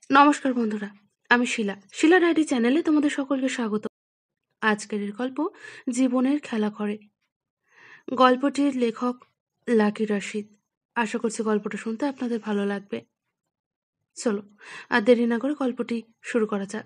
নমস্কার বন্ধুরা, আমি শিলা ডায়েরি চ্যানেলে তোমাদের সকলকে স্বাগত। আজকের এর গল্প জীবনের খেলা করে। গল্পটির লেখক লাকি রশিদ। আশা করছি গল্পটা শুনতে আপনাদের ভালো লাগবে। চলো আর দেরি না করে গল্পটি শুরু করা যাক।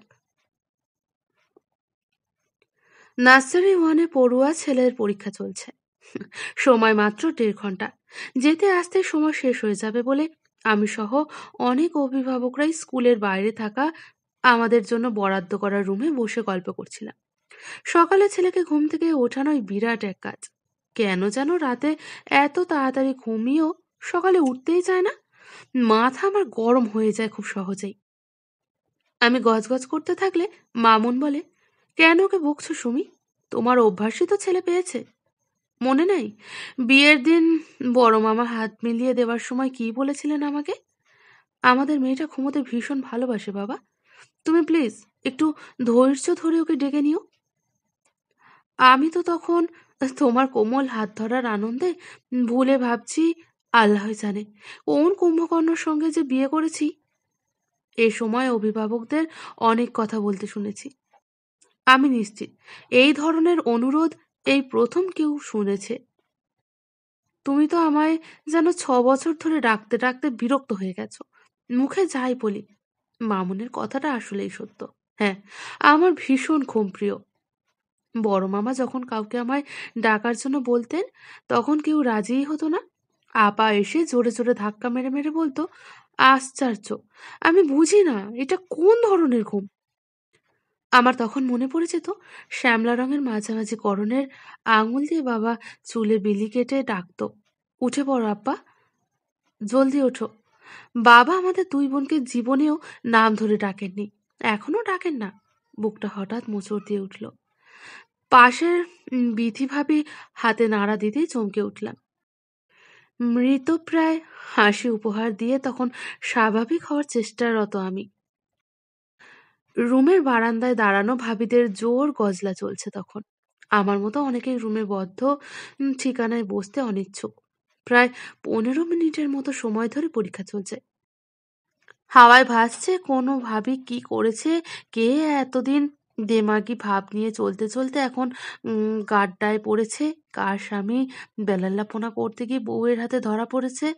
নার্সারি ওয়ানে পড়ুয়া ছেলের পরীক্ষা চলছে। সময় মাত্র 1.5 ঘন্টা। যেতে আসতে সময় শেষ হয়ে যাবে বলে আমি সহ অনেক অভিভাবকরাই স্কুলের বাইরে থাকা আমাদের জন্য বরাদ্দ করা রুমে বসে গল্প করছিলাম। সকালে ছেলেকে ঘুম থেকে ওঠানোই বিরাট এক কাজ। কেন যেন রাতে এত তাড়াতাড়ি ঘুমিয়েও সকালে উঠতেই চায় না। মাথা আমার গরম হয়ে যায় খুব সহজেই। আমি গজগজ করতে থাকলে মামুন বলে, কেন ওকে বকছো সুমি? তোমার অভ্যাসই তো ছেলে পেয়েছে। মনে নাই বিয়ের দিন বড় মামা হাত মিলিয়ে দেওয়ার সময় কি বলেছিলেন আমাকে? আমাদের মেয়েটা ঘুমোতে ভীষণ ভালোবাসে বাবা, তুমি প্লিজ একটু ধৈর্য ধরে ওকে ডেকে নিও। আমি তো তখন তোমার কোমল হাত ধরার আনন্দে ভুলে ভাবছি আল্লাহ জানে কোন কুম্ভকর্ণর সঙ্গে যে বিয়ে করেছি। এ সময় অভিভাবকদের অনেক কথা বলতে শুনেছি। আমি নিশ্চিত এই ধরনের অনুরোধ এই প্রথম কেউ শুনেছে। তুমি তো আমায় যেন 6 বছর ধরে ডাকতে ডাকতে বিরক্ত হয়ে গেছো। মুখে যাই বলি, মামুনের কথাটা আসলেই সত্য। হ্যাঁ, আমার ভীষণ ঘুমপ্রিয়। বড় মামা যখন কাউকে আমায় ডাকার জন্য বলতেন তখন কেউ রাজিই হতো না। আপা এসে জোরে জোরে ধাক্কা মেরে মেরে বলতো, আশ্চর্য, আমি বুঝি না এটা কোন ধরনের ঘুম। আমার তখন মনে পড়ে যেত শ্যামলা রঙের মাঝামাঝি করণের আঙুল দিয়ে বাবা চুলে বিলি কেটে ডাকতো, উঠে পড়ো আব্বা, জলদি ওঠো। বাবা আমাদের দুই বোনকে জীবনেও নাম ধরে ডাকেননি, এখনো ডাকেন না। বুকটা হঠাৎ মোচড় দিয়ে উঠল। পাশের বিথি ভাবি হাতে নাড়া দিতেই চমকে উঠলাম। মৃতপ্রায় হাসি উপহার দিয়ে তখন স্বাভাবিক হওয়ার চেষ্টারত আমি। রুমের বারান্দায় দাঁড়ানো ভাবিদের জোর গজলা চলছে তখন। আমার মতো অনেকেই রুমে বদ্ধ ঠিকানায় বসতে অনিচ্ছুক। প্রায় 15 মিনিটের মতো সময় ধরে পরীক্ষা চলছে। হাওয়ায় ভাসছে কোনো ভাবি কি করেছে, কে এতদিন দেমাগি ভাব নিয়ে চলতে চলতে এখন গাড্ডায় পড়েছে, কার স্বামী বেলাল্লাপনা করতে গিয়ে বউয়ের হাতে ধরা পড়েছে।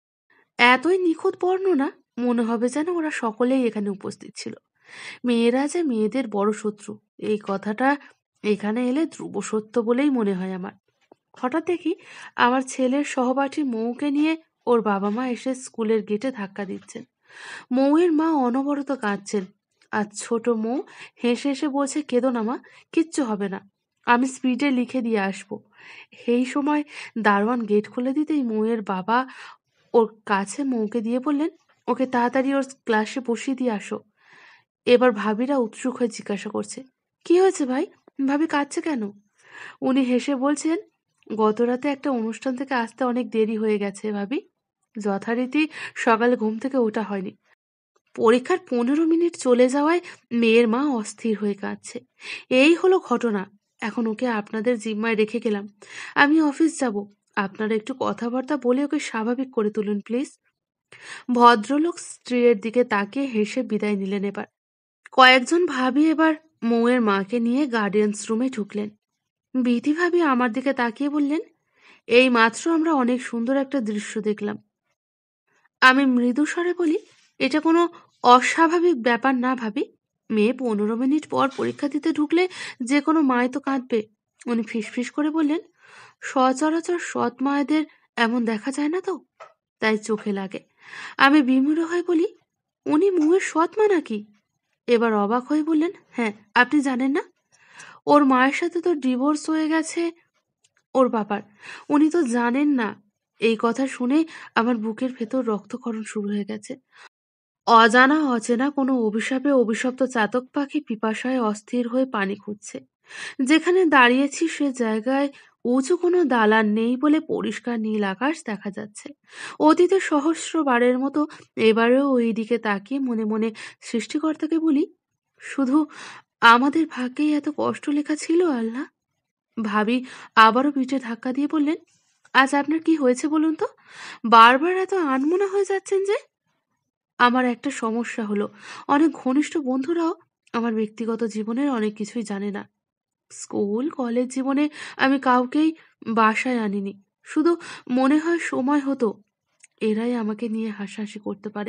এতই নিখুঁত বর্ণনা, মনে হবে যেন ওরা সকলেই এখানে উপস্থিত ছিল। মেয়েরা যে মেয়েদের বড় শত্রু, এই কথাটা এখানে এলে ধ্রুব সত্য বলেই মনে হয় আমার। হঠাৎ দেখি আমার ছেলের সহপাঠী মৌকে নিয়ে ওর বাবা মা এসে স্কুলের গেটে ধাক্কা দিচ্ছেন। মৌয়ের মা অনবরত কাঁদছেন, আর ছোট মৌ হেসে হেসে বলছে, কেঁদো না মা, কিচ্ছু হবে না, আমি স্পিডে লিখে দিয়ে আসবো। এই সময় দারোয়ান গেট খুলে দিতেই মৌয়ের বাবা ওর কাছে মৌকে দিয়ে বললেন, ওকে তাড়াতাড়ি ওর ক্লাসে বসিয়ে দিয়ে আসো। এবার ভাবিরা উৎসুক হয়ে জিজ্ঞাসা করছে, কি হয়েছে ভাই, ভাবি কাঁদছে কেন? উনি হেসে বলছেন, গত রাতে একটা অনুষ্ঠান থেকে আসতে অনেক দেরি হয়ে গেছে ভাবি, যথারীতি সকালে ঘুম থেকে ওঠা হয়নি। পরীক্ষার 15 মিনিট চলে যাওয়ায় মেয়ের মা অস্থির হয়ে কাঁদছে। এই হলো ঘটনা। এখন ওকে আপনাদের জিম্মায় রেখে গেলাম, আমি অফিস যাব। আপনারা একটু কথাবার্তা বলে ওকে স্বাভাবিক করে তুলুন প্লিজ। ভদ্রলোক স্ত্রীর দিকে তাকিয়ে হেসে বিদায় নিলেন। এবার কয়েকজন ভাবি এবার মৌয়ের মাকে নিয়ে গার্ডিয়ান্স রুমে ঢুকলেন। বিধি ভাবি আমার দিকে তাকিয়ে বললেন, এই মাত্র আমরা অনেক সুন্দর একটা দৃশ্য দেখলাম। আমি মৃদু স্বরে বলি, এটা কোনো অস্বাভাবিক ব্যাপার না ভাবি। মেয়ে 15 মিনিট পর পরীক্ষা দিতে ঢুকলে যে কোনো মায় তো কাঁদবে। উনি ফিসফিস করে বললেন, সচরাচর সৎ মায়েদের এমন দেখা যায় না তো, তাই চোখে লাগে। আমি বিমূঢ় হয়ে বলি, উনি মুয়ের সৎ মা নাকি? এবার অবাক হয়ে বললেন, হ্যাঁ, আপনি জানেন না? ওর মায়ের সাথে তো ডিভোর্স হয়ে গেছে ওর বাবার, উনি তো জানেন না। এই কথা শুনে আমার বুকের ভেতর রক্তক্ষরণ শুরু হয়ে গেছে। অজানা অচেনা কোনো অভিশাপে অভিশপ্ত চাতক পাখি পিপাসায় অস্থির হয়ে পানি খুঁজছে। যেখানে দাঁড়িয়েছি সে জায়গায় উঁচু কোনো দালান নেই বলে পরিষ্কার নীল আকাশ দেখা যাচ্ছে। অতীতে সহস্রবারের মতো এবারেও ওই দিকে তাকিয়ে মনে মনে সৃষ্টিকর্তাকে বলি, শুধু আমাদের ভাগ্যেই এত কষ্ট লেখা ছিল আল্লাহ। ভাবি আবারও পিঠে ধাক্কা দিয়ে বললেন, আজ আপনার কি হয়েছে বলুন তো, বারবার এত আনমনা হয়ে যাচ্ছেন যে? আমার একটা সমস্যা হলো, অনেক ঘনিষ্ঠ বন্ধুরাও আমার ব্যক্তিগত জীবনের অনেক কিছুই জানে না। স্কুল কলেজ জীবনে আমি কাউকেই বাসায় আনিনি। শুধু মনে হয় সময় হতো এরাই আমাকে নিয়ে হাসাহাসি করতে পারে।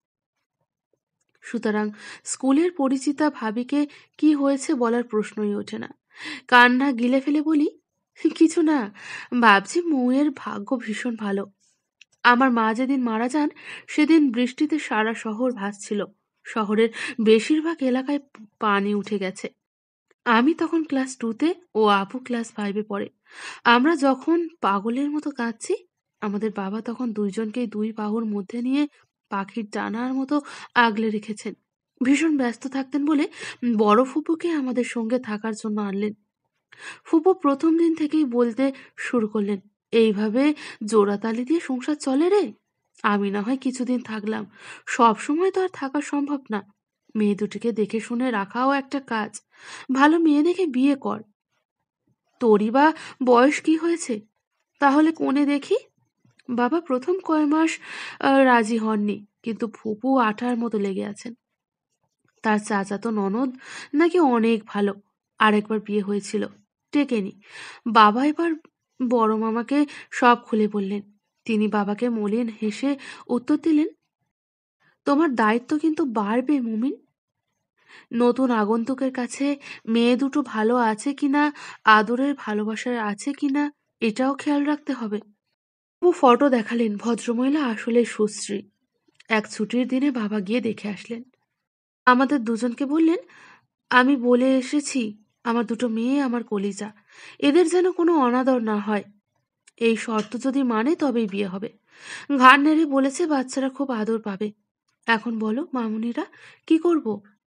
সুতরাং স্কুলের পরিচিতা ভাবিকে কি হয়েছে বলার প্রশ্নই ওঠে না। কান্না গিলে ফেলে বলি, কিছু না, ভাবছি মৌয়ের ভাগ্য ভীষণ ভালো। আমার মা যেদিন মারা যান সেদিন বৃষ্টিতে সারা শহর ভাসছিল। শহরের বেশিরভাগ এলাকায় পানি উঠে গেছে। আমি তখন ক্লাস 2-তে ও আপু ক্লাস 5-এ পড়ে। আমরা যখন পাগলের মতো কাঁদছি, আমাদের বাবা তখন দুইজনকেই দুই বাহুর মধ্যে নিয়ে পাখির ডানার মতো আগলে রেখেছেন। ভীষণ ব্যস্ত থাকতেন বলে বড় ফুপুকে আমাদের সঙ্গে থাকার জন্য আনলেন। ফুপু প্রথম দিন থেকেই বলতে শুরু করলেন, এইভাবে জোড়াতালি দিয়ে সংসার চলে রে। আমি না হয় কিছুদিন থাকলাম, সব সময় তো আর থাকা সম্ভব না। মেয়ে দুটিকে দেখে শুনে রাখাও একটা কাজ। ভালো মেয়ে দেখে বিয়ে কর। তোরই বা বয়স কি হয়েছে? তাহলে কোণে দেখি। বাবা প্রথম কয় মাস রাজি হননি, কিন্তু ফুপু আঠার মতো লেগে আছেন। তার চাচাতো ননদ নাকি অনেক ভালো, আরেকবার বিয়ে হয়েছিল, টেকেনি। বাবা এবার বড় মামাকে সব খুলে বললেন। তিনি বাবাকে মলিন হেসে উত্তর দিলেন, তোমার দায়িত্ব কিন্তু বাড়বে মুমিন। নতুন আগন্তুকের কাছে মেয়ে দুটো ভালো আছে কিনা, আদরের ভালোবাসার আছে কিনা, এটাও খেয়াল রাখতে হবে। ও ফটো দেখালেন, ভদ্রমহিলা আসলে সুশ্রী। এক ছুটির দিনে বাবা গিয়ে দেখে আসলেন। আমাদের দুজনকে বললেন, আমি বলে এসেছি আমার দুটো মেয়ে আমার কলিজা, এদের যেন কোনো অনাদর না হয়। এই শর্ত যদি মানে তবেই বিয়ে হবে। ঘাড় নেড়ে বলেছে বাচ্চারা খুব আদর পাবে। এখন বলো মামুনিরা, কি করব?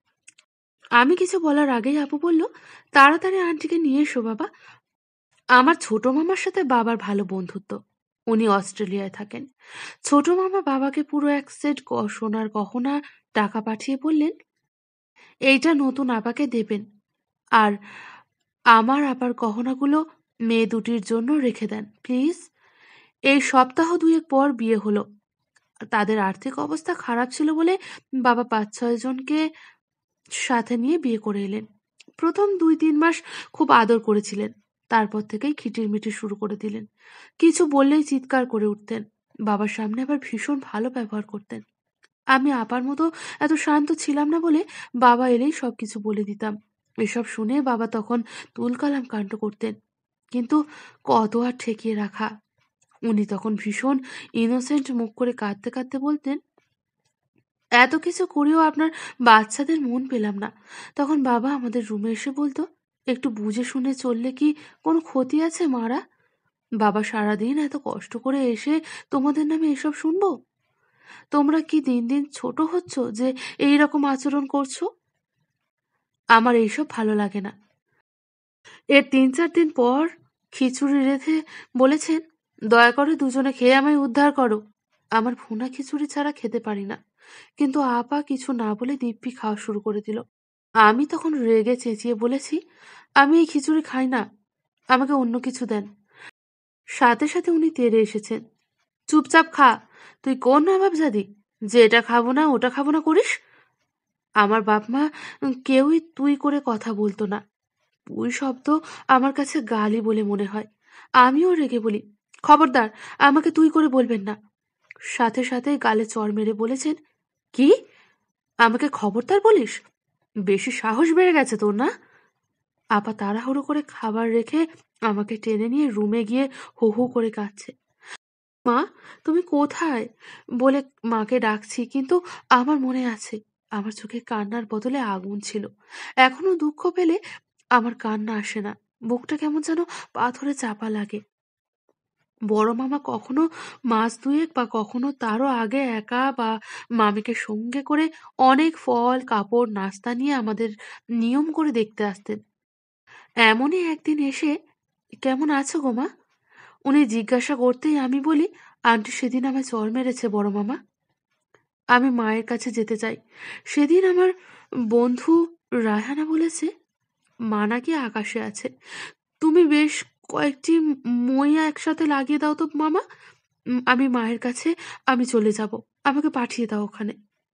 আমি কিছু বলার আগেই আপু বলল, তাড়াতাড়ি আন্টিকে নিয়ে এসো বাবা। আমার ছোট মামার সাথে বাবার ভালো বন্ধুত্ব। উনি অস্ট্রেলিয়ায় থাকেন। ছোট মামা বাবাকে পুরো এক সেট সোনার গহনা টাকা পাঠিয়ে বললেন, এইটা নতুন আপাকে দেবেন, আর আমার আপার গহনাগুলো মেয়ে দুটির জন্য রেখে দেন প্লিজ। এই সপ্তাহ দুয়েক পর বিয়ে হলো। তাদের আর্থিক অবস্থা খারাপ ছিল বলে বাবা 5-6 জনকে সাথে নিয়ে বিয়ে করে এলেন। প্রথম 2-3 মাস খুব আদর করেছিলেন, তারপর থেকেই খিটিরমিটির শুরু করে দিলেন। কিছু বললেই চিৎকার করে উঠতেন। বাবার সামনে আবার ভীষণ ভালো ব্যবহার করতেন। আমি আপার মতো এত শান্ত ছিলাম না বলে বাবা এলেই সবকিছু বলে দিতাম। এসব শুনে বাবা তখন তুলকালাম কাণ্ড করতেন, কিন্তু কত আর ঠেকিয়ে রাখা। উনি তখন ভীষণ ইনোসেন্ট মুখ করে কাঁদতে কাঁদতে বলতেন, এত কিছু করেও আপনার বাচ্চাদের মন পেলাম না। তখন বাবা আমাদের রুমে এসে বলতো, একটু বুঝে শুনে চললে কি কোনো ক্ষতি আছে মারা? বাবা সারাদিন এত কষ্ট করে এসে তোমাদের নামে এসব শুনবো? তোমরা কি দিন দিন ছোট হচ্ছ যে এই রকম আচরণ করছো? আমার এইসব ভালো লাগে না। এর 3-4 দিন পর খিচুড়ি রেঁধে বলেছেন, দয়া করে দুজনে খেয়ে আমায় উদ্ধার করো। আমার ভুনা খিচুড়ি ছাড়া খেতে পারি না। কিন্তু আপা কিছু না বলে দিব্যি খাওয়া শুরু করে দিল। আমি তখন রেগে চেঁচিয়ে বলেছি, আমি এই খিচুড়ি খাই না, আমাকে অন্য কিছু দেন। সাথে সাথে উনি তেড়ে এসেছেন, চুপচাপ খা, তুই কোন নবাবজাদি যে এটা খাবো না ওটা খাবো না করিস? আমার বাপ মা কেউই তুই করে কথা বলতো না। তুই শব্দ আমার কাছে গালি বলে মনে হয়। আমিও রেগে বলি, খবরদার আমাকে তুই করে বলবেন না। সাথে সাথে গালে চড় মেরে বলেছেন, কি আমাকে খবরদার বলিস? বেশি সাহস বেড়ে গেছে তোর না? আপা তাড়াহুড়ো করে খাবার রেখে আমাকে টেনে নিয়ে রুমে গিয়ে হু হু করে কাঁদছে। মা, তুমি কোথায় বলে মাকে ডাকছি, কিন্তু আমার মনে আছে আমার চোখে কান্নার বদলে আগুন ছিল। এখনো দুঃখ পেলে আমার কান্না আসে না, বুকটা কেমন যেন পাথরে চাপা লাগে। বড় মামা কখনো মাস দুয়েক বা কখনো তারও আগে একা বা মামিকে সঙ্গে করে অনেক ফল কাপড় নাস্তা নিয়ে আমাদের নিয়ম করে দেখতে আসতেন। এমনই একদিন এসে, কেমন আছো গো মা? উনি জিজ্ঞাসা করতেই আমি বলি, আন্টি সেদিন আমায় চড় মেরেছে বড় মামা। আমি মায়ের কাছে যেতে চাই। সেদিন আমার বন্ধু রায়হানা বলেছে মা নাকি আকাশে আছে। তুমি বেশ কয়েকটি মই একসাথে লাগিয়ে দাও তো মামা। আমি মায়ের কাছে, আমি চলে যাব, আমাকে পাঠিয়ে দাও ওখানে।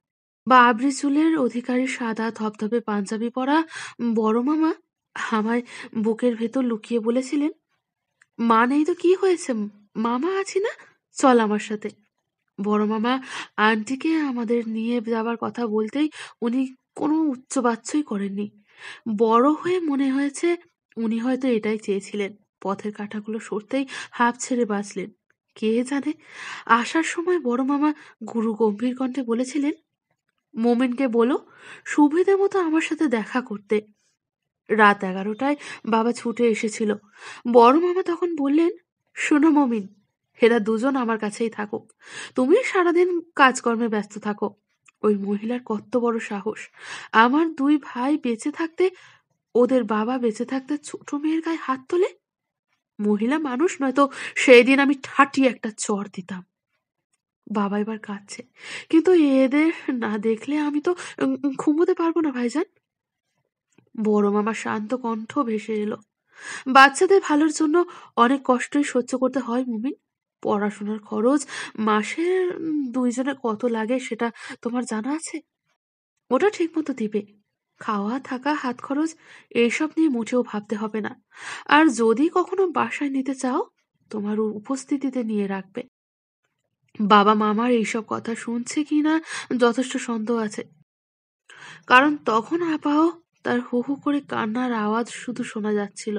বাবরি চুলের অধিকারী সাদা ধবধবে পাঞ্জাবি পরা বড় মামা আমায় বুকের ভেতর লুকিয়ে বলেছিলেন, মা নেই তো কি হয়েছে, মামা আছি না, চল আমার সাথে। বড় মামা আন্টিকে আমাদের নিয়ে যাবার কথা বলতেই উনি কোনো উচ্চবাচ্যই করেননি। বড় হয়ে মনে হয়েছে উনি হয়তো এটাই চেয়েছিলেন। পথের কাঁটাগুলো সরতেই হাঁপ ছেড়ে বাঁচলেন। কে জানে, আসার সময় বড় মামা গুরু গম্ভীর কণ্ঠে বলেছিলেন, মোমেনকে বলো সুবিধে মতো আমার সাথে দেখা করতে। রাত 11টায় বাবা ছুটে এসেছিল। বড় মামা তখন বললেন, শোনো মমিন, এরা দুজন আমার কাছেই থাকুক, তুমি সারাদিন কাজকর্মে ব্যস্ত থাকো। ওই মহিলার কত বড় সাহস! আমার 2 ভাই বেঁচে থাকতে, ওদের বাবা বেঁচে থাকতে ছোট মেয়ের গায়ে হাত তোলে। মহিলা মানুষ নয়তো সেই দিন আমি ঠাটিয়ে একটা চড় দিতাম। বাবা এবার কাঁদছে, কিন্তু এদের না দেখলে আমি তো ঘুমোতে পারবো না ভাইজান। বড় মামা শান্ত কণ্ঠ ভেসে এলো, বাচ্চাদের ভালোর জন্য অনেক কষ্টই সহ্য করতে হয় মুমিন। পড়াশোনার খরচ মাসে দুইজনে কত লাগে সেটা তোমার জানা আছে? ওটা ঠিক মতো দিবে। খাওয়া থাকা হাত খরচ এইসব নিয়ে মোটেও ভাবতে হবে না। আর যদি কখনো বাসায় নিতে চাও, তোমার উপস্থিতিতে নিয়ে রাখবে। বাবা মামার এইসব কথা শুনছে কিনা যথেষ্ট সন্দেহ আছে, কারণ তখন আপাও তার হু হু করে কান্নার আওয়াজ শুধু শোনা যাচ্ছিল।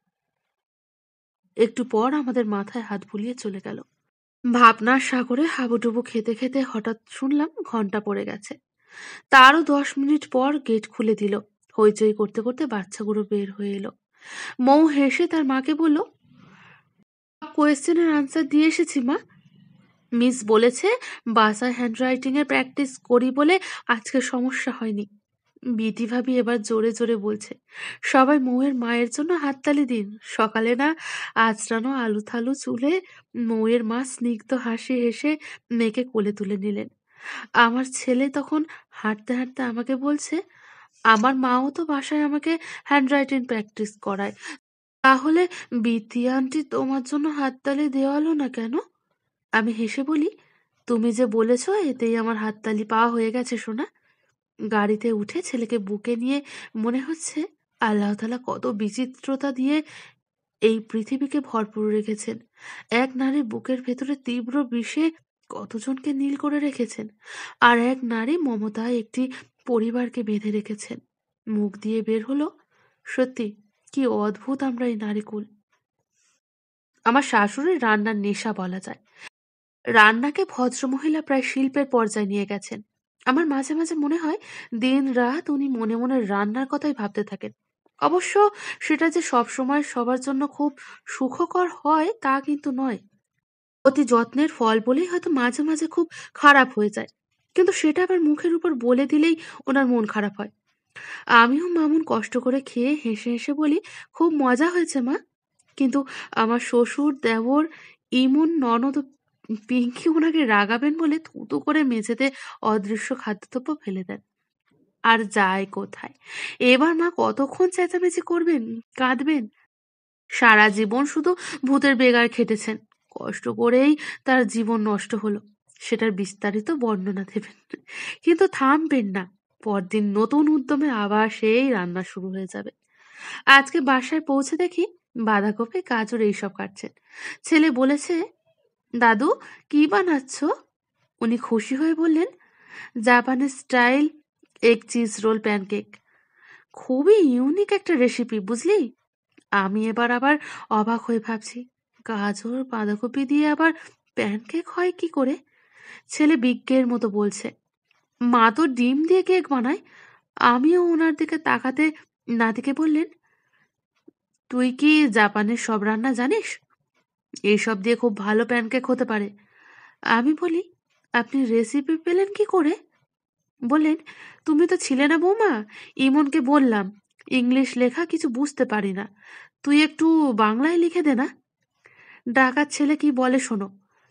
একটু পর আমাদের মাথায় হাত বুলিয়ে চলে গেল। ভাবনার সাগরে হাবুডুবু খেতে খেতে হঠাৎ শুনলাম ঘন্টা পড়ে গেছে। তারও 10 মিনিট পর গেট খুলে দিল। হইচই করতে করতে বাচ্চাগুলো বের হয়ে এলো। মৌ হেসে তার মাকে বলল, কোয়েশ্চেনের আনসার দিয়ে এসেছি মা। মিস বলেছে বাসায় হ্যান্ডরাইটিং এর প্র্যাকটিস করি বলে আজকে সমস্যা হয়নি। বিটি ভাবি এবার জোরে জোরে বলছে, সবাই মৌয়ের মায়ের জন্য হাততালি দিন। সকালে না আঁচড়ানো আলু থালু চুলে মৌয়ের মা স্নিগ্ধ হাসি হেসে মেয়েকে কোলে তুলে নিলেন। আমার ছেলে তখন হাঁটতে হাঁটতে আমাকে বলছে, আমার মাও তো বাসায় আমাকে হ্যান্ডরাইটিং প্র্যাকটিস করায়, তাহলে বিথি আন্টি তোমার জন্য হাততালি দেওয়ালো না কেন? আমি হেসে বলি, তুমি যে বলেছ এতেই আমার হাততালি পাওয়া হয়ে গেছে সোনা। গাড়িতে উঠে ছেলেকে বুকে নিয়ে মনে হচ্ছে আল্লাহ তাআলা কত বিচিত্রতা দিয়ে এই পৃথিবীকে ভরপুর রেখেছেন। এক নারীর বুকের ভেতরে তীব্র বিষে কতজনকে নীল করে রেখেছেন, আর এক নারী মমতায় একটি পরিবারকে বেঁধে রেখেছেন। মুখ দিয়ে বের হলো, সত্যি কি অদ্ভুত আমরা এই নারীকুল। আমার শাশুড়ির রান্নার নেশা বলা যায়। রান্নাকে ভদ্রমহিলা প্রায় শিল্পের পর্যায়ে নিয়ে গেছেন। আমার মাঝে মাঝে মনে হয় দিন রাত উনি মনে মনে রান্নার কথাই ভাবতে থাকেন। অবশ্য সেটা যে সব সময় সবার জন্য খুব সুখকর হয় তা কিন্তু নয়। অতি যত্নের ফল বলেই হয়তো মাঝে মাঝে খুব খারাপ হয়ে যায়, কিন্তু সেটা আবার মুখের উপর বলে দিলেই ওনার মন খারাপ হয়। আমিও মামুন কষ্ট করে খেয়ে হেসে হেসে বলি, খুব মজা হয়েছে মা। কিন্তু আমার শ্বশুর, দেওর, ইমন, ননদ ও পিঙ্কি ওনাকে রাগাবেন বলে থুতু করে মেঝেতে অদৃশ্য খাদ্যদ্রব্য ফেলে দেন। আর যায় কোথায়? এবার মা কতক্ষণ চেঁচামেচি করবেন, কাঁদবেন? সারা জীবন শুধু ভূতের বেগার খেটেছেন, কষ্ট করেই তার জীবন নষ্ট হলো, সেটার বিস্তারিত বর্ণনা দেবেন। কিন্তু থামবেন না, পরদিন নতুন উদ্যমে আবার সেই রান্না শুরু হয়ে যাবে। আজকে বাসায় পৌঁছে দেখি বাঁধাকপি, গাজর এইসব কাটছেন। ছেলে বলেছে, দাদু কি বানাচ্ছ? উনি খুশি হয়ে বললেন, জাপানের style egg cheese roll pancake. খুবই ইউনিক একটা রেসিপি বুঝলি। আমি এবার আবার অবাক হয়ে ভাবছি, গাজর বাঁধাকপি দিয়ে আবার প্যানকেক হয় কি করে? ছেলে বিজ্ঞের মতো বলছে, মা তো ডিম দিয়ে কেক বানায়। আমিও ওনার দিকে তাকাতে নাতিকে বললেন, তুই কি জাপানের সব রান্না জানিস? এইসব দিয়ে খুব ভালো প্যানকেক হতে পারে। আমি বলি, আপনি রেসিপি পেলেন কি করে? বললেন, তুমি তো ছিলে না বৌমা, ইমনকে বললাম ইংলিশ লেখা কিছু বুঝতে পারি না, তুই একটু বাংলায় লিখে দে না। ডাকাত ছেলে কি বলে শোনো,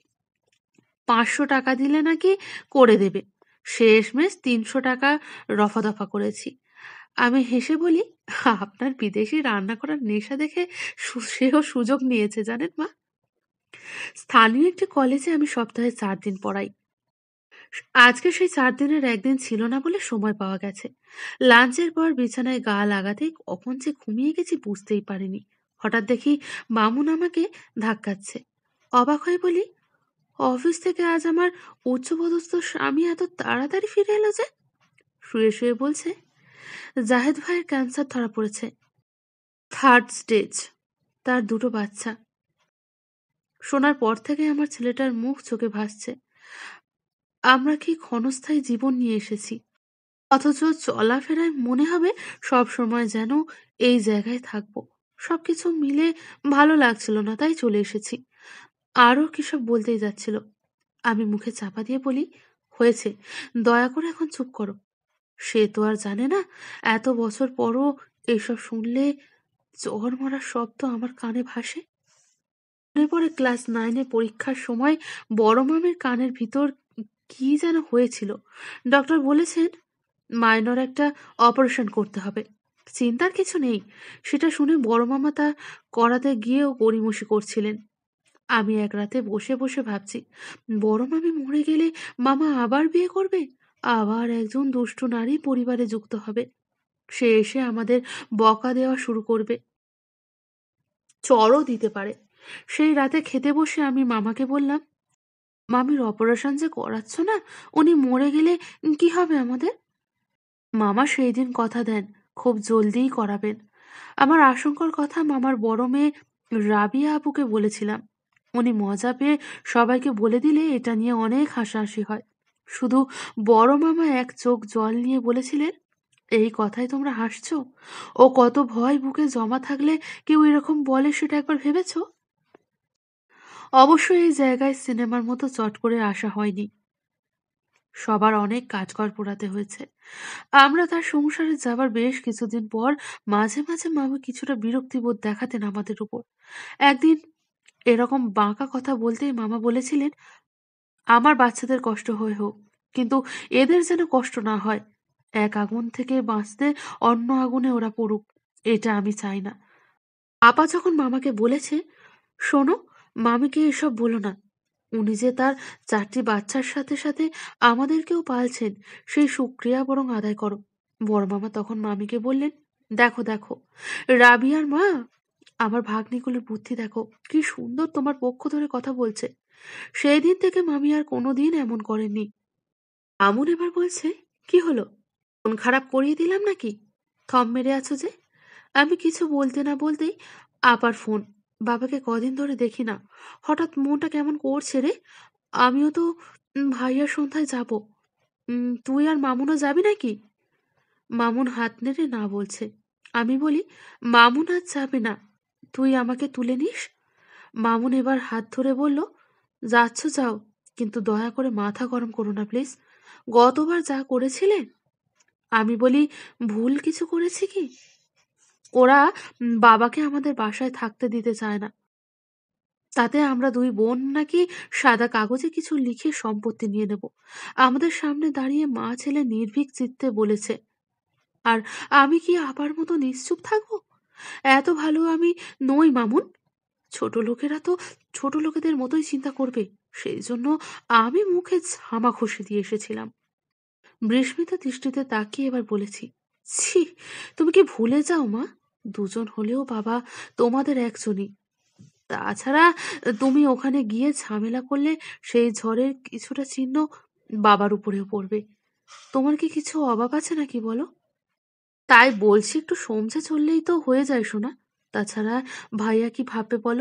500 টাকা দিলে নাকি করে দেবে। শেষমেশ 300 টাকা রফা দফা করেছি। আমি হেসে বলি, আপনার বিদেশি রান্না করার নেশা দেখে সেও সুযোগ নিয়েছে জানেন মা। স্থানীয় একটি কলেজে আমি সপ্তাহে 4 দিন পড়াই। আজকে সেই ৪ দিনের একদিন ছিল না বলে সময় পাওয়া গেছে। লাঞ্চের পর বিছানায় গা লাগাতেই কখন যে ঘুমিয়ে গেছি বুঝতেই পারিনি। হঠাৎ দেখি মামুন আমাকে ধাক্কাচ্ছে। অবাক হয়ে বলি, অফিস থেকে আজ আমার উচ্চপদস্থ স্বামী এত তাড়াতাড়ি ফিরে এলো যে? শুয়ে শুয়ে বলছে, জাহেদ ভাইয়ের ক্যান্সার ধরা পড়েছে, 3rd স্টেজ, তার 2টো বাচ্চা। শোনার পর থেকে আমার ছেলেটার মুখ চোখে ভাসছে। আমরা কি ক্ষণস্থায়ী জীবন নিয়ে এসেছি, অথচ চলাফেরায় মনে হবে সব সময় যেন এই জায়গায় থাকবো। সবকিছু মিলে ভালো লাগছিল না, তাই চলে এসেছি। আরো কিসব বলতেই যাচ্ছিল। আমি মুখে চাপা দিয়ে বলি, হয়েছে, দয়া করে এখন চুপ করো। সে তো আর জানে না এত বছর পরও এসব শুনলে জ্বর মরার শব্দ আমার কানে ভাসে। মনে পড়ে ক্লাস 9-এ পরীক্ষার সময় বড় মামির কানের ভিতর কি যেন হয়েছিল। ডক্টর বলেছেন মাইনর একটা অপারেশন করতে হবে। চিন্তার কিছু নেই। সেটা শুনে বড় মামা তা করাতে গিয়েও গড়িমসি করছিলেন। আমি এক রাতে বসে বসে ভাবছি, বড় মামি মরে গেলে মামা আবার বিয়ে করবে, আবার একজন দুষ্টু নারী পরিবারে যুক্ত হবে। সে এসে আমাদের বকা দেওয়া শুরু করবে, চড়ও দিতে পারে। সেই রাতে খেতে বসে আমি মামাকে বললাম, মামির অপারেশন যে করাচ্ছ না, উনি মরে গেলে কি হবে আমাদের? মামা সেই দিন কথা দেন খুব জলদিই করাবেন। আমার আশঙ্কার কথা মামার বড় মেয়ে রাবিয়া আপুকে বলেছিলাম। উনি মজা পেয়ে সবাইকে বলে দিলে এটা নিয়ে অনেক হাসাহাসি হয়। শুধু বড় মামা এক চোখ জল নিয়ে বলেছিলেন, এই কথায় তোমরা হাসছো? ও কত ভয় বুকে জমা থাকলে কেউ এরকম বলে সেটা একবার ভেবেছো? অবশ্য এই জায়গায় সিনেমার মতো চট করে আসা হয়নি। সবার অনেক কাজকর পোড়াতে হয়েছে। আমরা তার সংসারে যাবার বেশ কিছুদিন পর মাঝে মাঝে মামা কিছুটা বিরক্তিবোধ দেখাতেন আমাদের উপর। একদিন এরকম বাঁকা কথা বলতেই মামা বলেছিলেন, আমার বাচ্চাদের কষ্ট হয়ে হোক, কিন্তু এদের যেন কষ্ট না হয়। এক আগুন থেকে বাঁচতে অন্য আগুনে ওরা পড়ুক, এটা আমি চাই না। আপা যখন মামাকে বলেছে, শোনো, মামিকে এসব বলো না, উনি যে তার 4টি বাচ্চার সাথে সাথে আমাদেরকেও পালছেন, সেই শুক্রিয়া বরং আদায় করো। বড় মামা তখন মামিকে বললেন, দেখো দেখো, রাবিয়ার মা, আমার ভাগ্নিগুলোর বুদ্ধি দেখো, কি সুন্দর তোমার পক্ষ ধরে কথা বলছে। সেই দিন থেকে মামি আর কোনোদিন এমন করেননি। আমুন এবার বলছে, কি হলো, মন খারাপ করিয়ে দিলাম নাকি? থম মেরে আছো যে? আমি কিছু বলতে না বলতেই আবার ফোন। বাবাকে কদিন ধরে দেখি না, হঠাৎ মনটা কেমন করছে রে। আমিও তো ভাইয়ার সন্ধ্যায় যাব। তুই আর মামুনও যাবি নাকি? মামুন হাত নেড়ে না বলছে। আমি বলি, মামুন আজ যাবে না, তুই আমাকে তুলে নিস। মামুন এবার হাত ধরে বলল, যাচ্ছ যাও, কিন্তু দয়া করে মাথা গরম করো না প্লিজ। গতবার যা করেছিলে। আমি বলি, ভুল কিছু করেছি কি? ওরা বাবাকে আমাদের বাসায় থাকতে দিতে চায় না। তাতে আমরা দুই বোন নাকি সাদা কাগজে কিছু লিখে সম্পত্তি নিয়ে নেব। আমাদের সামনে দাঁড়িয়ে মা ছেলে নির্ভীক চিত্তে বলেছে। আর আমি কি আবার মতো নিশ্চুপ থাকবো? এত ভালো আমি নই মামুন। ছোট লোকেরা তো ছোট লোকেদের মতোই চিন্তা করবে, সেই জন্য আমি মুখে ঝামা ঘষে দিয়ে এসেছিলাম। বিস্মিত দৃষ্টিতে তাকিয়ে এবার বলেছি, ছি, তুমি কি ভুলে যাও মা, দুজন হলেও বাবা তোমাদের একজনই। তাছাড়া তুমি ওখানে গিয়ে ঝামেলা করলে সেই ঝড়ের কিছুটা চিহ্ন বাবার উপরেও পড়বে। তোমার কি কিছু অভাব আছে নাকি বলো? তাই বলছি, একটু সমঝে চললেই তো হয়ে যায় শোনা। তাছাড়া ভাইয়া কি ভাববে বলো?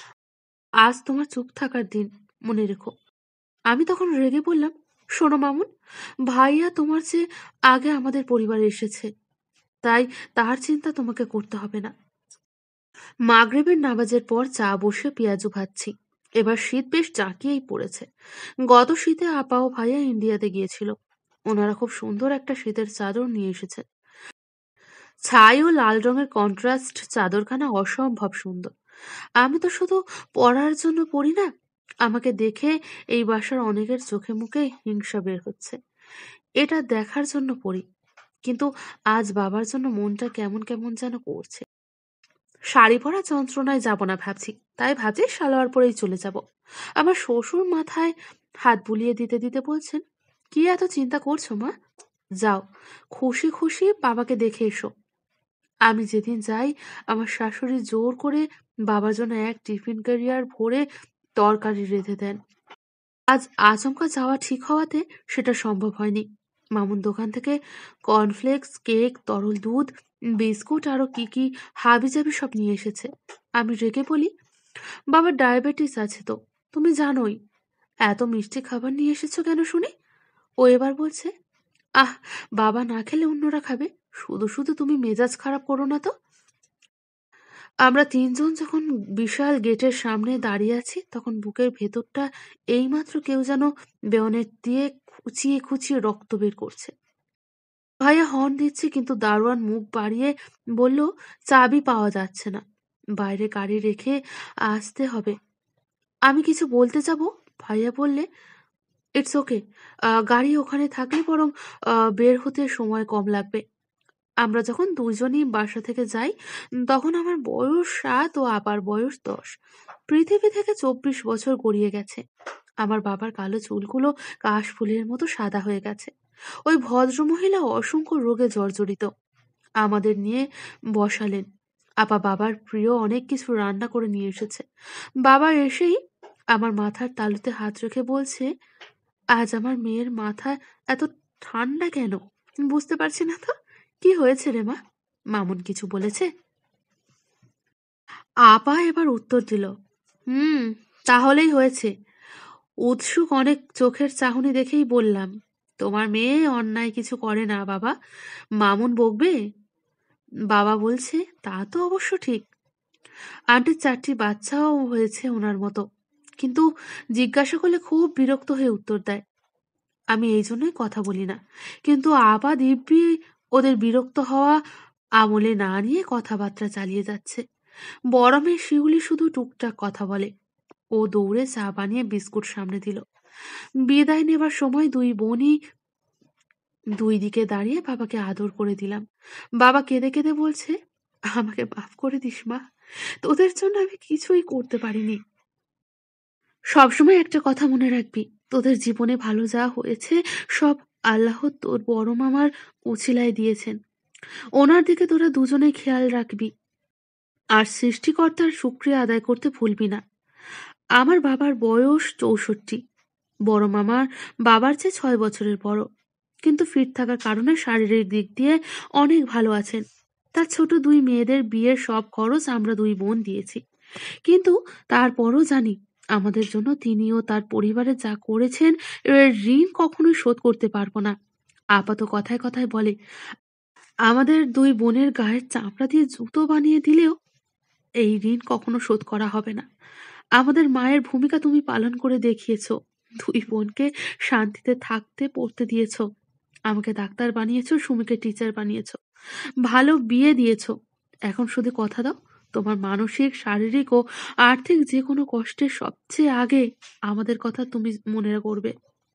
আজ তোমার চুপ থাকার দিন, মনে রেখো। আমি তখন রেগে বললাম, শোনো মামুন, ভাইয়া তোমার চেয়ে আগে আমাদের পরিবারে এসেছে, তাই তার চিন্তা তোমাকে করতে হবে না। মাগরিবের নামাজের পর চা বসে পেঁয়াজু ভাজছি। এবার শীত বেশ জাঁকিয়েই পড়েছে। গত শীতে আপা ও ভাইয়া ইন্ডিয়াতে গিয়েছিল। ওনারা খুব সুন্দর একটা শীতের চাদর নিয়ে এসেছে। ছাই ও লাল রঙের কন্ট্রাস্ট চাদরখানা অসম্ভব সুন্দর। আমি তো শুধু পরার জন্য পরি না, আমাকে দেখে এই বাসার অনেকের চোখে মুখে হিংসা বের হচ্ছে। এটা দেখার জন্য পরি, কিন্তু আজ বাবার জন্য মনটা কেমন কেমন যেন করছে। শাড়ি পরা যন্ত্রণায় যাব না ভাবছি, তাই ভাবছি সালোয়ার পরেই চলে যাব। আমার শ্বশুর মাথায় হাত বুলিয়ে দিতে দিতে বলছেন, কি এত চিন্তা করছো মা? যাও, খুশি খুশি বাবাকে দেখে এসো। আমি যেদিন যাই, আমার শাশুড়ি জোর করে বাবার জন্য এক টিফিন ক্যারিয়ার ভরে তরকারি রেঁধে দেন। আজ আচমকা যাওয়া ঠিক হওয়াতে সেটা সম্ভব হয়নি। মামুন দোকান থেকে কর্নফ্লেক্স, কেক, তরল দুধ, বিস্কুট আরো কি কি হাবিজাবি সব নিয়ে এসেছে। আমি রেগে বলি, বাবার ডায়াবেটিস আছে তো, তুমি জানোই। এত মিষ্টি খাবার নিয়ে এসেছো কেন শুনি? ও এবার বলছে, আহ, বাবা না খেলে অন্যরা খাবে, শুধু শুধু তুমি মেজাজ খারাপ করো না তো। আমরা তিনজন যখন বিশাল গেটের সামনে দাঁড়িয়ে আছি, তখন বুকের ভেতরটা এইমাত্র কেউ যেন বেয়নেট দিয়ে খুঁচিয়ে খুঁচিয়ে রক্ত বের করছে। ভাইয়া হর্ন দিচ্ছে, কিন্তু দারোয়ান মুখ বাড়িয়ে বলল, চাবি পাওয়া যাচ্ছে না, বাইরে গাড়ি রেখে আসতে হবে। আমি কিছু বলতে যাব, ভাইয়া বললে, ইটস ওকে, গাড়ি ওখানে থাকলে বরং বের হতে সময় কম লাগবে। আমরা যখন দুজনই বাসা থেকে যাই, তখন আমার বয়স 7 ও আবার বয়স 10। পৃথিবী থেকে 24 বছর গড়িয়ে গেছে। আমার বাবার কালো চুলগুলো কাশফুলের মতো সাদা হয়ে গেছে। ওই ভদ্রমহিলা অসংখ্য রোগে জর্জরিত। আমাদের নিয়ে বসালেন। আপা বাবার প্রিয় অনেক কিছু রান্না করে নিয়ে এসেছে। বাবা এসেই আমার মাথার তালুতে হাত রেখে বলছে, আজ আমার মেয়ের মাথা এত ঠান্ডা কেন? বুঝতে পারছি না তো। কি হয়েছে রে মা? মামুন কিছু বলেছে? আপা এবার উত্তর দিল, হুম, তাহলেই হয়েছে। উৎসুক অনেক চোখের চাহনি দেখেই বললাম, তোমার মেয়ে অন্যায় কিছু করে না বাবা, মামুন বকবে। বাবা বলছে, তা তো অবশ্য ঠিক। আন্টির 4টি বাচ্চাও হয়েছে ওনার মতো, কিন্তু জিজ্ঞাসা করলে খুব বিরক্ত হয়ে উত্তর দেয়। আমি এই জন্যই কথা বলি না। কিন্তু আপা দিব্যি ওদের বিরক্ত হওয়া আমলে না নিয়ে কথাবার্তা চালিয়ে যাচ্ছে। বড় মেয়ে শিউলি শুধু টুকটাক কথা বলে। ও দৌড়ে চা বানিয়ে বিস্কুট সামনে দিল। বিদায় নেবার সময় দুই বোনই দুই দিকে দাঁড়িয়ে বাবাকে আদর করে দিলাম। বাবা কেঁদে কেঁদে বলছে, আমাকে মাফ করে দিস মা, তোদের জন্য আমি কিছুই করতে পারিনি। সবসময় একটা কথা মনে রাখবি, তোদের জীবনে ভালো যা হয়েছে সব আল্লাহ তোর বড় মামার উছিলায় দিয়েছেন। ওনার দিকে তোরা দুজনে খেয়াল রাখবি, আর সৃষ্টিকর্তার শুকরিয়া আদায় করতে ভুলবি না। আমার বাবার বয়স 64। বড় মামার বাবার চেয়ে 6 বছরের বড়, কিন্তু ফিট থাকার কারণে শারীরিক দিক দিয়ে অনেক ভালো আছেন। তার ছোট দুই মেয়েদের বিয়ের সব খরচ আমরা দুই বোন দিয়েছি, কিন্তু তারপরও জানি আমাদের জন্য তিনি ও তার পরিবারে যা করেছেন এর ঋণ কখনোই শোধ করতে পারবো না। আপাত কথায় কথায় বলে, আমাদের দুই বোনের গায়ের চামড়া দিয়ে জুতো বানিয়ে দিলেও এই ঋণ কখনো শোধ করা হবে না। আমাদের মায়ের ভূমিকা তুমি পালন করে দেখিয়েছো। দুই বোনকে শান্তিতে থাকতে পড়তে দিয়েছো, আমাকে ডাক্তার বানিয়েছো, সুমিকে টিচার বানিয়েছো, ভালো বিয়ে দিয়েছো। এখন শুধু কথা দাও, তোমার মানসিক, শারীরিক ও আর্থিক যে কোনো কষ্টের সবচেয়ে আগে আমাদের কথা তুমি মনে করবে।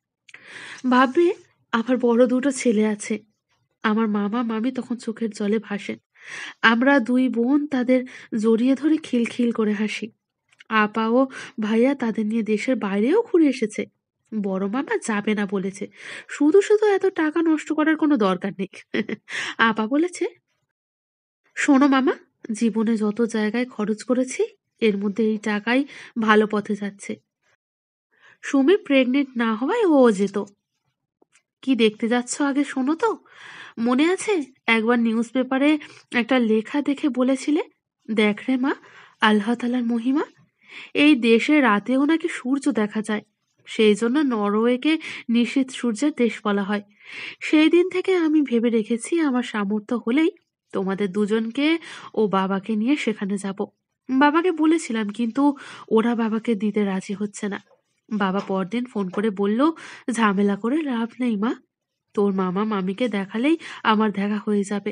ভাববে আমার বড় দুটো ছেলে আছে। আমার মামা মামি তখন চোখের জলে ভাসেন। আমরা দুই বোন তাদের জড়িয়ে ধরে খিলখিল করে হাসি। আপা ও ভাইয়া তাদের নিয়ে দেশের বাইরেও ঘুরে এসেছে। বড় মামা যাবে না বলেছে। শুধু শুধু এত টাকা নষ্ট করার কোনো দরকার নেই। আপা বলেছে, শোনো মামা, জীবনে যত জায়গায় খরচ করেছি এর মধ্যে এই টাকাই ভালো পথে যাচ্ছে। সুমি প্রেগনেন্ট না হওয়ায় ও যেত। কি দেখতে যাচ্ছ আগে শোনো তো। মনে আছে একবার নিউজ পেপারে একটা লেখা দেখে বলেছিলে, দেখ রে মা, আল্লাহ তাআলার মহিমা, এই দেশে রাতেও নাকি সূর্য দেখা যায়। সেই জন্য নরওয়েকে নিশীথ সূর্যের দেশ বলা হয়। সেই দিন থেকে আমি ভেবে রেখেছি আমার সামর্থ্য হলেই তোমাদের দুজনকে ও বাবাকে নিয়ে সেখানে যাব। বাবাকে বলেছিলাম, কিন্তু ওরা বাবাকে দিতে রাজি হচ্ছে না। বাবা পরদিন ফোন করে বলল, ঝামেলা করে লাভ নেই মা, তোর মামা মামিকে দেখালেই আমার দেখা হয়ে যাবে।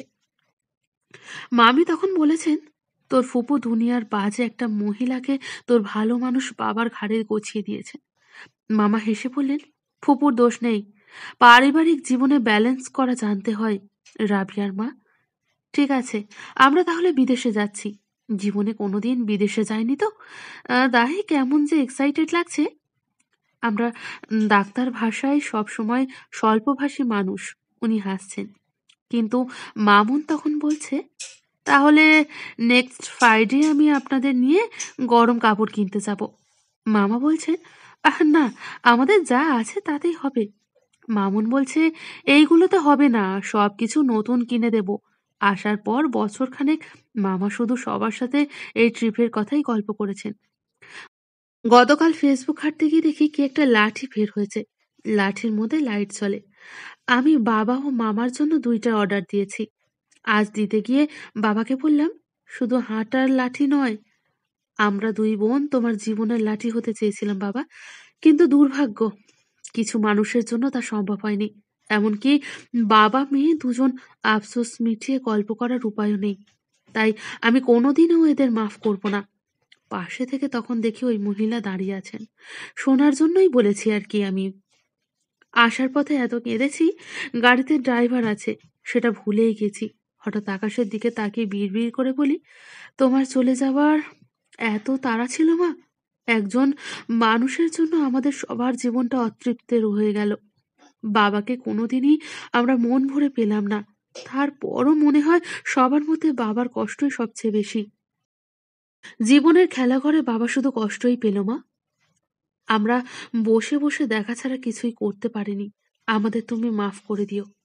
মামি তখন বলেছেন, তোর ফুপু দুনিয়ার বাজে একটা মহিলাকে তোর ভালো মানুষ বাবার ঘাড়ে গছিয়ে দিয়েছে। মামা হেসে বললেন, ফুপুর দোষ নেই, পারিবারিক জীবনে ব্যালেন্স করা জানতে হয় রাবিয়ার মা। ঠিক আছে, আমরা তাহলে বিদেশে যাচ্ছি। জীবনে কোনোদিন বিদেশে যায়নি তো, দাহি কেমন যে এক্সাইটেড লাগছে। আমরা ডাক্তার ভাষায় সবসময় স্বল্পভাষী মানুষ। উনি হাসছেন। কিন্তু মামুন তখন বলছে, তাহলে নেক্সট ফ্রাইডে আমি আপনাদের নিয়ে গরম কাপড় কিনতে যাব। মামা বলছেন, না, আমাদের যা আছে তাতেই হবে। মামুন বলছে, এইগুলোতে হবে না, সবকিছু নতুন কিনে দেব। আসার পর বছরখানেক মামা শুধু সবার সাথে এই ট্রিপের কথাই গল্প করেছেন। গতকাল ফেসবুক ঘাঁটতে গিয়ে দেখি কি একটা লাঠি বের হয়েছে। লাঠির মধ্যে লাইট জ্বলে। আমি বাবা ও মামার জন্য 2টা অর্ডার দিয়েছি। আজ দিতে গিয়ে বাবাকে বললাম, শুধু হাঁটার লাঠি নয়, আমরা 2 বোন তোমার জীবনের লাঠি হতে চেয়েছিলাম বাবা, কিন্তু দুর্ভাগ্য কিছু মানুষের জন্য তা সম্ভব হয়নি। এমনকি বাবা মেয়ে দুজন আফসোস মিটিয়ে গল্প করার উপায়ও নেই। তাই আমি কোনোদিনও এদের মাফ করব না। পাশে থেকে তখন দেখি ওই মহিলা দাঁড়িয়ে আছেন। শোনার জন্যই বলেছি আর কি। আমি আসার পথে এত কেঁদেছি, গাড়িতে ড্রাইভার আছে সেটা ভুলেই গেছি। হঠাৎ আকাশের দিকে তাকিয়ে বিড়বিড় করে বলি, তোমার চলে যাওয়ার এত তাড়া ছিল মা? একজন মানুষের জন্য আমাদের সবার জীবনটা অতৃপ্তের হয়ে গেল। বাবাকে কোনোদিনই আমরা মন ভরে পেলাম না। তারপরও মনে হয় সবার মধ্যে বাবার কষ্টই সবচেয়ে বেশি। জীবনের খেলাঘরে বাবা শুধু কষ্টই পেল মা। আমরা বসে বসে দেখা ছাড়া কিছুই করতে পারিনি। আমাদের তুমি মাফ করে দিও।